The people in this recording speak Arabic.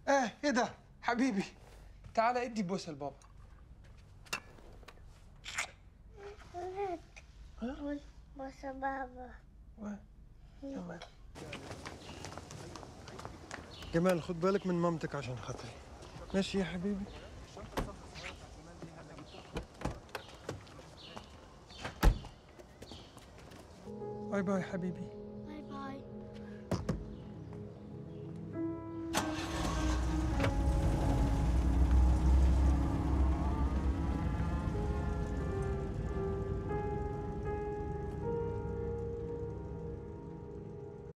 ايه ده حبيبي؟ تعالى ادي بوسه لبابا. بص بابا. جمال جمال، خد بالك من مامتك عشان خاطري. ماشي يا حبيبي. باي باي حبيبي.